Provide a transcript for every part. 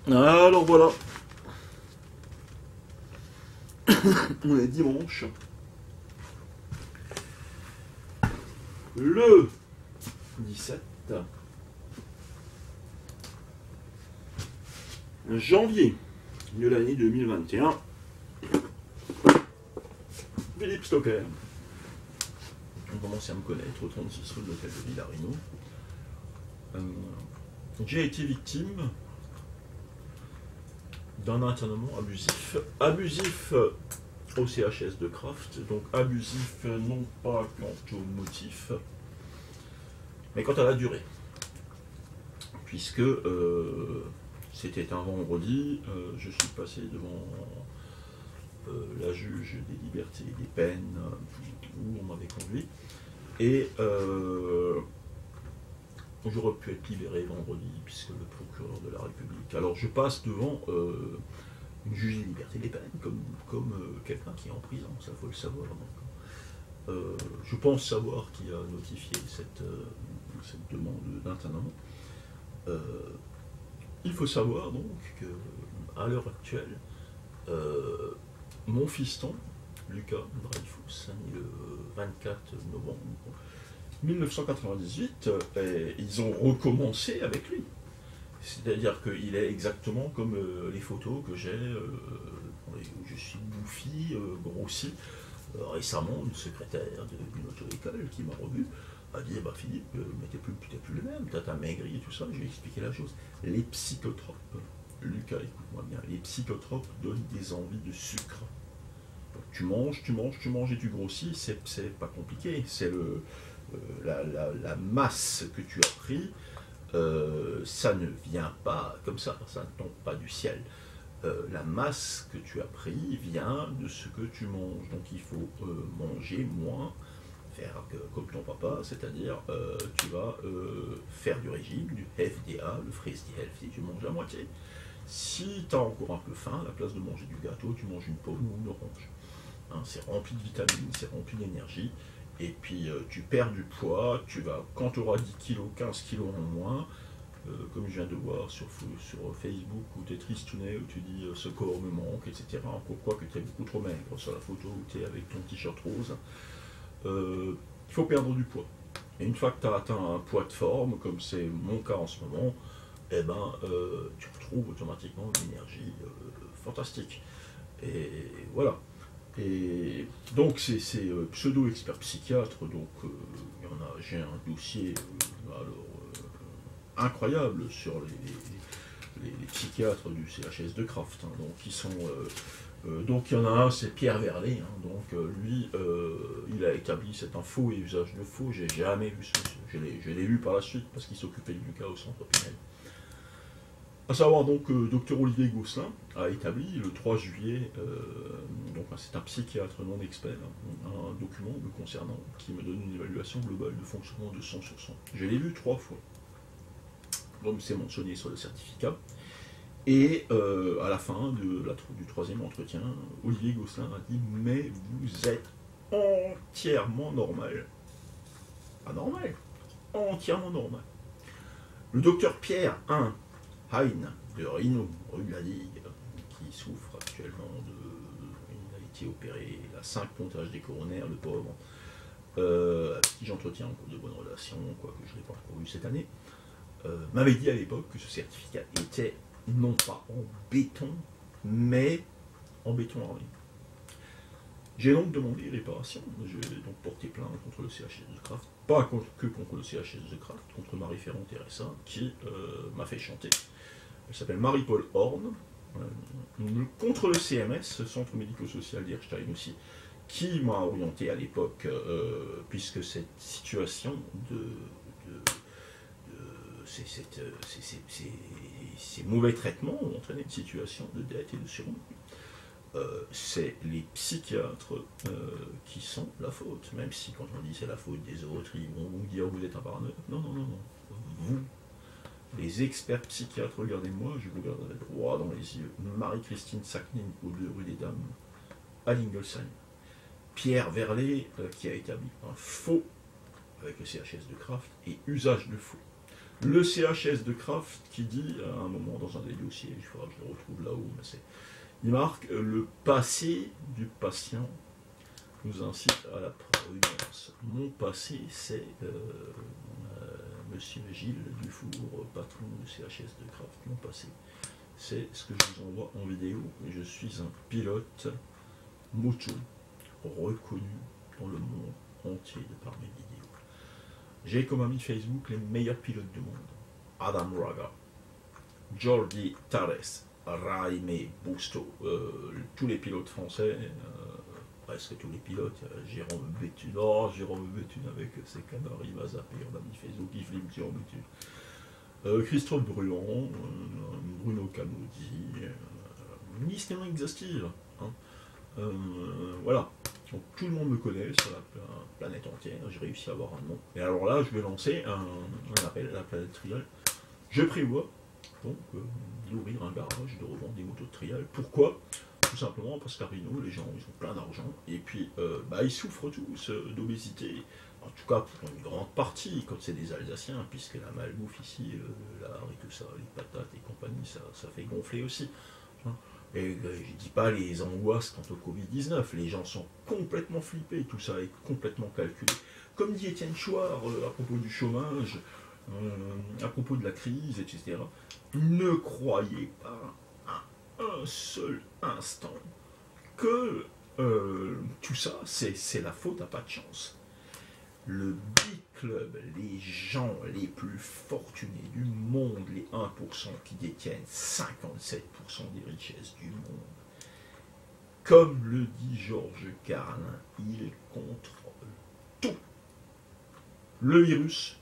Alors voilà, on est dimanche. Le 17 janvier de l'année 2021. Philippe Stocker. On commence à me connaître au 36 rue de l'hôtel de Villarino. J'ai été victime d'un internement abusif. Abusif au CHS de Kraft, donc abusif non pas quant au motif, mais quant à la durée. Puisque c'était un vendredi, je suis passé devant la juge des libertés et des peines où on m'avait conduit, et j'aurais pu être libéré vendredi, puisque le procureur de la République. Alors je passe devant une juge des libertés et des peines, comme quelqu'un qui est en prison, ça faut le savoir. Donc, je pense savoir qui a notifié cette demande d'internement. Il faut savoir donc qu'à l'heure actuelle, mon fiston, Lucas Dreyfus, né le 24 novembre 1998, ils ont recommencé avec lui. C'est-à-dire qu'il est exactement comme les photos que j'ai, où je suis bouffi, grossi. Récemment, une secrétaire d'une auto-école qui m'a revu a dit bah, Philippe, mais t'es plus le même, t'as maigri et tout ça. Je lui ai expliqué la chose. Les psychotropes, Lucas, écoute-moi bien, les psychotropes donnent des envies de sucre. Donc, tu manges et tu grossis, c'est pas compliqué. C'est la masse que tu as pris. Ça ne vient pas comme ça ne tombe pas du ciel. La masse que tu as pris vient de ce que tu manges. Donc il faut manger moins, faire comme ton papa, c'est-à-dire tu vas faire du régime, du FDA, le Frisky Healthy, tu manges la moitié. Si tu as encore un peu faim, à la place de manger du gâteau, tu manges une pomme ou une orange. Hein, c'est rempli de vitamines, c'est rempli d'énergie. Et puis tu perds du poids, quand tu auras 10 kilos, 15 kilos en moins, comme je viens de voir sur Facebook, où tu es tristounet, où tu dis ce corps me manque, etc. Pourquoi que tu es beaucoup trop maigre sur la photo où tu es avec ton t-shirt rose. Il faut perdre du poids. Et une fois que tu as atteint un poids de forme, comme c'est mon cas en ce moment, eh ben, tu retrouves automatiquement une énergie fantastique. Et voilà. Et donc c'est pseudo-expert psychiatre, donc j'ai un dossier incroyable sur les psychiatres du CHS de Kraft. Hein, donc il y en a un, c'est Pierre Verlet. Hein, donc lui, il a établi cet info et usage de faux. J'ai jamais vu ce monsieur. Je l'ai vu par la suite parce qu'il s'occupait de Lucas au centre Pinel. À savoir donc Dr Olivier Gosselin a établi le 3 juillet, donc c'est un psychiatre non expert, un document me concernant qui me donne une évaluation globale de fonctionnement de 100 sur 100. Je l'ai vu 3 fois. Donc c'est mentionné sur le certificat. Et à la fin du troisième entretien, Olivier Gosselin a dit « Mais vous êtes entièrement normal. » Pas normal, entièrement normal. Le docteur Pierre Hein de Rhino, rue de la Ligue, qui souffre actuellement il a été opéré, il a 5 pontages des coronaires, le pauvre, avec qui j'entretiens encore de bonnes relations, quoique je ne l'ai pas encore eu cette année, m'avait dit à l'époque que ce certificat était non pas en béton, mais en béton armé. J'ai donc demandé réparation, j'ai donc porté plainte contre le CHS de Kraft, pas que contre le CHS de Kraft, contre ma référente RSA, qui m'a fait chanter. Elle s'appelle Marie-Paul Horn, contre le CMS, Centre médico-social d'Irstein aussi, qui m'a orienté à l'époque, puisque cette situation ces mauvais traitements ont entraîné une situation de dette et de surnom. C'est les psychiatres qui sont la faute, même si quand on dit c'est la faute des autres, ils vont vous dire vous êtes un parano. Non. Vous, les experts psychiatres, regardez-moi, je vous regarderai droit dans les yeux. Marie-Christine Saknin, au 2 rue des Dames, à Lingolsheim. Pierre Verlet, qui a établi un faux avec le CHS de Kraft et usage de faux. Le CHS de Kraft qui dit, à un moment dans un des dossiers, il faudra que je le retrouve là-haut, mais c'est... Il marque le passé du patient nous incite à la prudence. Mon passé, c'est Monsieur Gilles Dufour, patron du CHS de Kraft. Mon passé, c'est ce que je vous envoie en vidéo. Je suis un pilote moto reconnu dans le monde entier de par mes vidéos. J'ai comme ami Facebook les meilleurs pilotes du monde. Adam Raga, Jordi Tares, Raime Busto, tous les pilotes français, presque tous les pilotes, Jérôme Béthune, Jérôme Béthune avec ses canards, il va zapper, on a mis Facebook, Yves Limtian Béthune, Christophe Bruand, Bruno Camodi, une liste non exhaustive, hein. Voilà, donc tout le monde me connaît sur la planète entière, j'ai réussi à avoir un nom, et alors là je vais lancer un appel à la planète Trial, je prévois donc d'ouvrir un garage, de revendre des motos de trial. Pourquoi? Tout simplement parce qu'à Rhino, les gens ils ont plein d'argent et puis ils souffrent tous d'obésité. En tout cas pour une grande partie, quand c'est des Alsaciens, puisque la malbouffe ici, l'art et tout ça, les patates et compagnie, ça fait gonfler aussi. Et je ne dis pas les angoisses quant au Covid-19, les gens sont complètement flippés, tout ça est complètement calculé. Comme dit Étienne Chouard à propos du chômage, à propos de la crise, etc. Ne croyez pas un seul instant que tout ça, c'est la faute à pas de chance. Le Big Club, les gens les plus fortunés du monde, les 1% qui détiennent 57% des richesses du monde, comme le dit Georges Carlin, ils contrôlent tout. Le virus,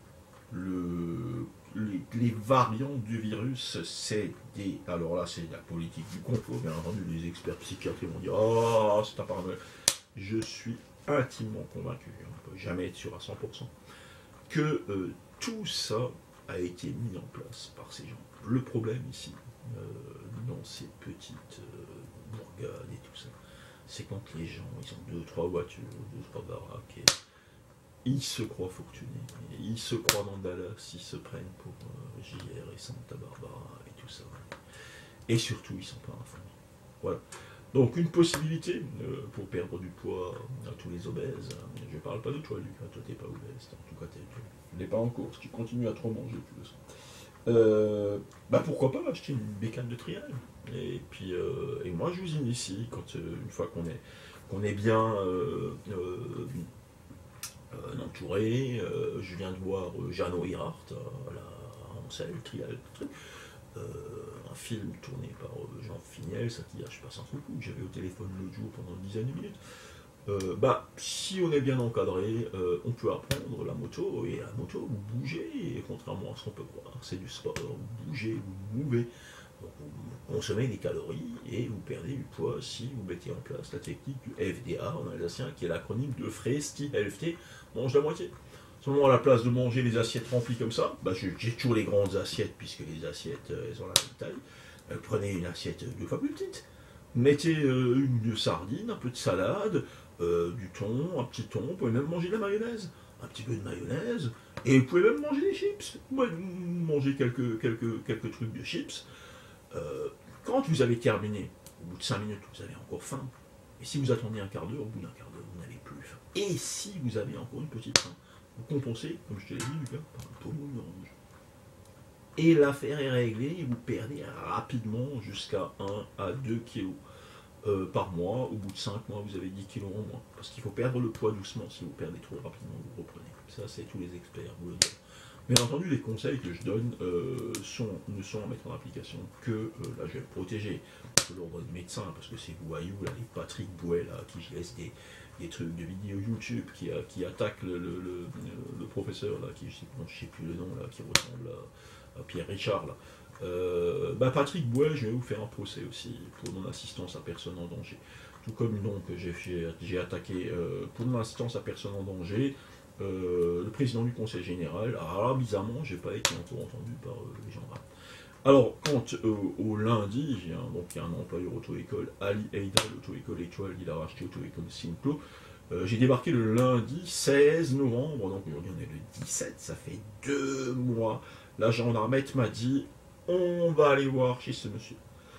les variants du virus, c'est des... Alors là, c'est la politique du complot, bien entendu, les experts psychiatres vont dire « Oh, c'est un paranoïa ». Je suis intimement convaincu, on ne peut jamais être sûr à 100%, que tout ça a été mis en place par ces gens. Le problème ici, dans ces petites bourgades et tout ça, c'est quand les gens, ils ont 2-3 voitures, 2-3 baraques, et ils se croient fortunés, ils se croient dans Dallas, ils se prennent pour JR et Santa Barbara et tout ça. Et surtout, ils ne sont pas informés. Voilà. Donc une possibilité pour perdre du poids à tous les obèses. Je ne parle pas de toi, Lucas, toi t'es pas obèse, en tout cas tu n'es pas en course, tu continues à trop manger, tu le sens. Pourquoi pas acheter une bécane de trial. Et puis et moi je vous initie quand une fois qu'on est bien entouré, je viens de voir Jeannot Hirart, on salue le trial, un film tourné par Jean Finiel, ça qui je passe un truc que j'avais au téléphone l'autre jour pendant une dizaine de minutes. Si on est bien encadré, on peut apprendre la moto, et la moto, vous bougez, et contrairement à ce qu'on peut croire, c'est du sport, vous bougez, vous mouvez, donc vous consommez des calories, et vous perdez du poids si vous mettez en place la technique du FDA en alsacien, qui est l'acronyme de Fresti Hälfte, mange la moitié. Seulement à la place de manger les assiettes remplies comme ça, j'ai toujours les grandes assiettes, puisque les assiettes, elles ont la même taille. Prenez une assiette 2 fois plus petite. Mettez une sardine, un peu de salade, du thon, un petit thon, vous pouvez même manger de la mayonnaise, un petit peu de mayonnaise, et vous pouvez même manger des chips. Manger quelques trucs de chips. Quand vous avez terminé, au bout de 5 minutes, vous avez encore faim. Et si vous attendez un quart d'heure, au bout d'un quart d'heure, vous n'avez plus faim. Et si vous avez encore une petite faim, vous compensez, comme je te l'ai dit, Lucas, par un pommeau d'orange. Et l'affaire est réglée, et vous perdez rapidement jusqu'à 1 à 2 kilos par mois. Au bout de 5 mois, vous avez 10 kilos en moins. Parce qu'il faut perdre le poids doucement. Si vous perdez trop rapidement, vous reprenez. Ça, c'est tous les experts vous le disent. Bien entendu, les conseils que je donne ne sont à mettre en application que, là je vais le protéger, de l'ordre de médecin, parce que c'est voyous, là, les Patrick Bouet, là, qui laissent des trucs de vidéos YouTube, qui attaquent le professeur, là, je sais plus le nom, là, qui ressemble à Pierre Richard, là. Patrick Bouet, je vais vous faire un procès aussi, pour non-assistance à personne en danger. Tout comme donc j'ai attaqué pour non-assistance à personne en danger, le président du conseil général. Alors bizarrement, j'ai pas été encore entendu par les gendarmes. Alors, quand au lundi, il y a un employeur auto-école, Ali Eida, l'auto-école étoile, il a racheté auto-école Simplo, J'ai débarqué le lundi 16 novembre, donc aujourd'hui on est le 17, ça fait 2 mois. La gendarmette m'a dit, on va aller voir chez ce monsieur.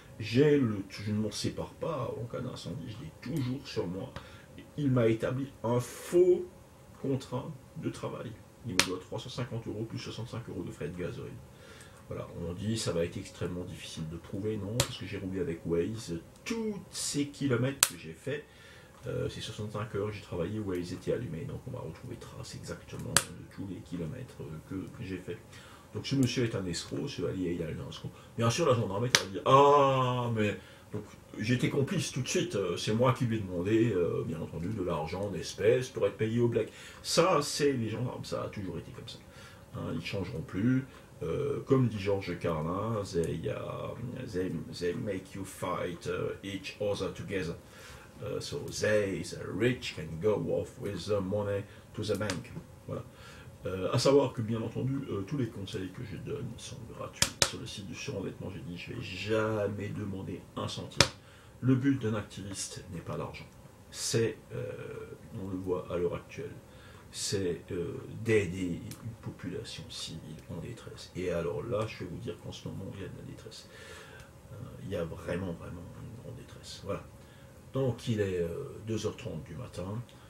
Je ne m'en sépare pas en cas d'incendie, je l'ai toujours sur moi. Il m'a établi un faux contrat de travail. Il me doit 350 euros plus 65 euros de frais de gasoil. Voilà, on dit ça va être extrêmement difficile de prouver, non, parce que j'ai roulé avec Waze. Tous ces kilomètres que j'ai fait, ces 65 heures que j'ai travaillé, Waze était allumé. Donc on va retrouver trace exactement de tous les kilomètres que j'ai fait. Donc ce monsieur est un escroc, ce allié il est un escroc. Bien sûr, la gendarmerie a dit, ah, mais... Donc j'étais complice tout de suite, c'est moi qui lui ai demandé, bien entendu, de l'argent en espèces pour être payé au black. Ça, c'est les gendarmes, ça a toujours été comme ça. Hein, ils ne changeront plus. Comme dit Georges Carlin, they make you fight each other together. So the rich can go off with the money to the bank. Voilà. À savoir que bien entendu, tous les conseils que je donne sont gratuits. Sur le site du surendettement, j'ai dit je ne vais jamais demander un centime. Le but d'un activiste n'est pas l'argent. C'est, on le voit à l'heure actuelle, c'est d'aider une population civile en détresse. Et alors là, je vais vous dire qu'en ce moment, il y a de la détresse. Il y a vraiment, vraiment une grande détresse. Voilà. Donc il est 2h30 du matin.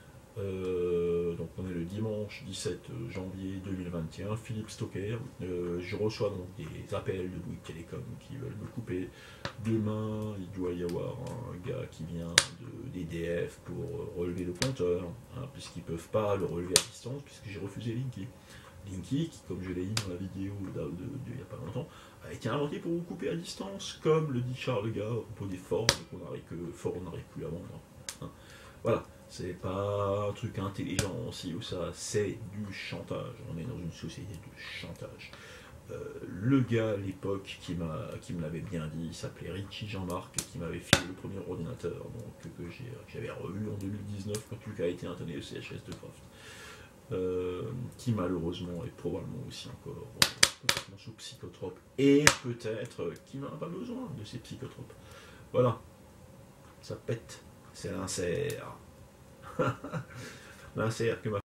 Donc on est le dimanche 17 janvier 2021, Philippe Stocker. Je reçois donc des appels de Bouygues Télécom qui veulent me couper. Demain, il doit y avoir un gars qui vient d'EDF pour relever le compteur, hein, puisqu'ils ne peuvent pas le relever à distance, puisque j'ai refusé Linky. Linky, qui, comme je l'ai dit dans la vidéo il n'y a pas longtemps, a été inventé pour vous couper à distance, comme le dit Charles Gard à propos des Ford, que Ford n'arrive plus à vendre. Hein. Voilà. C'est pas un truc intelligent aussi ou ça, c'est du chantage. On est dans une société de chantage. Le gars à l'époque qui me l'avait bien dit, il s'appelait Richie Jean-Marc, qui m'avait filé le premier ordinateur donc, que j'avais revu en 2019 quand Lucas a été interné au CHS de Kraft. Qui malheureusement est probablement aussi encore complètement sous psychotrope et peut-être qui n'a pas besoin de ces psychotropes. Voilà, ça pète, c'est l'insert. L'insert que ma